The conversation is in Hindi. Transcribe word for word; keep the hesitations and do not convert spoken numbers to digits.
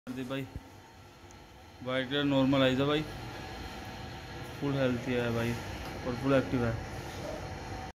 दे भाई। वाइट कलर नॉर्मल आइजा भाई, फुल हेल्थी है भाई और फुल एक्टिव है।